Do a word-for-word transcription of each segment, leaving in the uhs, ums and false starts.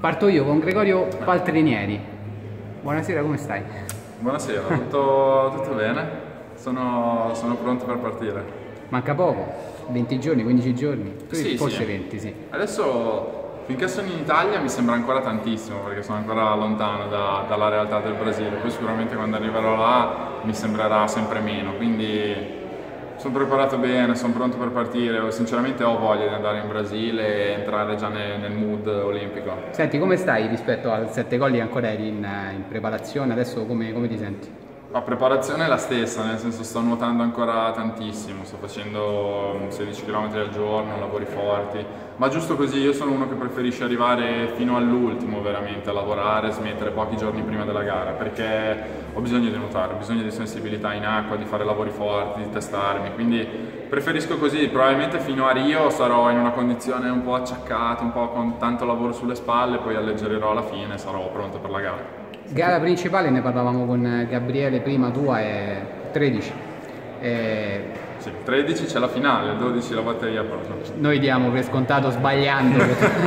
Parto io con Gregorio Paltrinieri. Buonasera, come stai? Buonasera, tutto, tutto bene? Sono, sono pronto per partire. Manca poco, venti giorni, quindici giorni? Sì, Forse sì. venti, sì. Adesso, finché sono in Italia mi sembra ancora tantissimo, perché sono ancora lontano da, dalla realtà del Brasile. Poi sicuramente quando arriverò là mi sembrerà sempre meno, quindi sono preparato bene, sono pronto per partire. Sinceramente ho voglia di andare in Brasile e entrare già nel, nel mood olimpico. Senti, come stai rispetto al sette colli che ancora eri in, in preparazione? Adesso come, come ti senti? La preparazione è la stessa, nel senso sto nuotando ancora tantissimo, sto facendo sedici chilometri al giorno, lavori forti, ma giusto così. Io sono uno che preferisce arrivare fino all'ultimo veramente a lavorare, smettere pochi giorni prima della gara, perché ho bisogno di nuotare, ho bisogno di sensibilità in acqua, di fare lavori forti, di testarmi, quindi preferisco così. Probabilmente fino a Rio sarò in una condizione un po' acciaccata, un po' con tanto lavoro sulle spalle, poi alleggerirò alla fine e sarò pronto per la gara. Gara principale, ne parlavamo con Gabriele prima, tua è tredici. E... Sì, tredici c'è la finale, dodici la batteria proprio. Noi diamo per scontato sbagliando.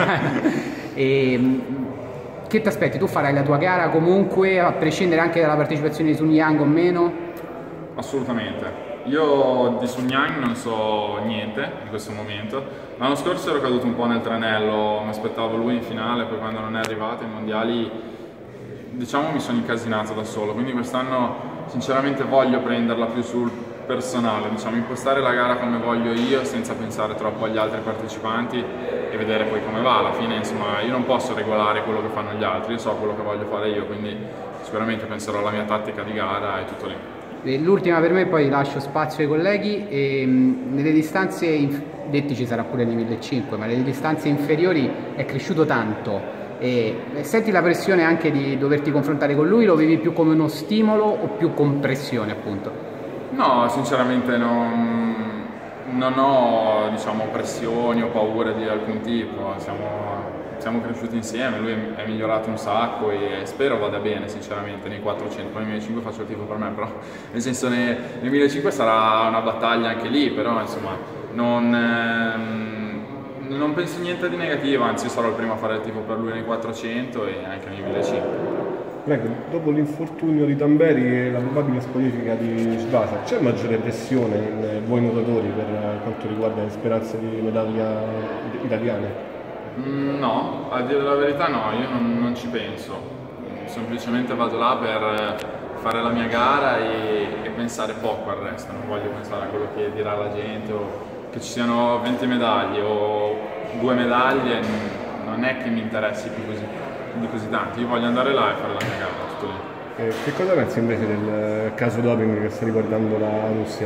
E, che ti aspetti? Tu farai la tua gara comunque, a prescindere anche dalla partecipazione di Sun Yang o meno? Assolutamente. Io di Sun Yang non so niente in questo momento. L'anno scorso ero caduto un po' nel tranello, mi aspettavo lui in finale, poi quando non è arrivato ai mondiali diciamo mi sono incasinato da solo, quindi quest'anno sinceramente voglio prenderla più sul personale, diciamo impostare la gara come voglio io senza pensare troppo agli altri partecipanti e vedere poi come va. Alla fine insomma io non posso regolare quello che fanno gli altri, io so quello che voglio fare io, quindi sicuramente penserò alla mia tattica di gara e tutto lì. L'ultima per me, poi lascio spazio ai colleghi. E, mh, nelle distanze, detti ci sarà pure nei millecinquecento, ma nelle distanze inferiori è cresciuto tanto. E senti la pressione anche di doverti confrontare con lui? Lo vivi più come uno stimolo o più con pressione, appunto? No, sinceramente non, non ho diciamo, pressioni o paure di alcun tipo. Siamo, siamo cresciuti insieme, lui è migliorato un sacco e spero vada bene sinceramente nei quattrocento. Poi nei millecinquecento faccio il tifo per me, però nel senso nei, nei millecinquecento sarà una battaglia anche lì, però insomma non... Ehm, non penso niente di negativo, anzi io sarò il primo a fare il tifo per lui nei quattrocento e anche nei millecinquecento. Prego, dopo l'infortunio di Tamberi e la probabile squalifica di Svasa, c'è maggiore pressione in voi nuotatori per quanto riguarda le speranze di medaglia italiane? Mm, no, a dire la verità no, io non, non ci penso, semplicemente vado là per fare la mia gara e, e pensare poco al resto, non voglio pensare a quello che dirà la gente o che ci siano venti medaglie o due medaglie, non è che mi interessi più così, di così tanto. Io voglio andare là e fare la mia gara, tutto lì. Eh, che cosa pensi invece del caso doping che sta riguardando la Russia?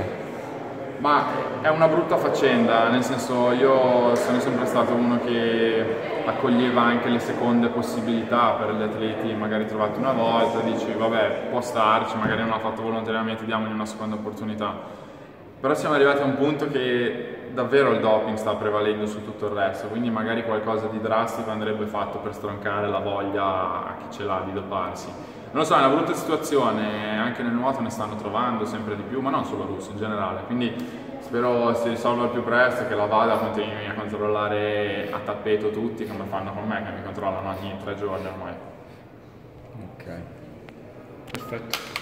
Ma è una brutta faccenda, nel senso io sono sempre stato uno che accoglieva anche le seconde possibilità per gli atleti magari trovati una volta, dici vabbè può starci, magari non l'ha fatto volontariamente, diamogli una seconda opportunità. Però siamo arrivati a un punto che davvero il doping sta prevalendo su tutto il resto, quindi magari qualcosa di drastico andrebbe fatto per stroncare la voglia a chi ce l'ha di doparsi. Non lo so, è una brutta situazione, anche nel nuoto ne stanno trovando sempre di più, ma non solo russi in generale, quindi spero si risolva al più presto, che la VADA continui a controllare a tappeto tutti come fanno con me, che mi controllano ogni tre giorni ormai. Ok, perfetto.